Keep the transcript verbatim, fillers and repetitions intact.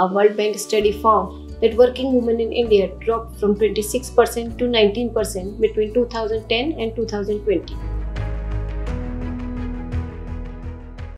A World Bank study found that working women in India dropped from twenty-six percent to nineteen percent between two thousand ten and two thousand twenty.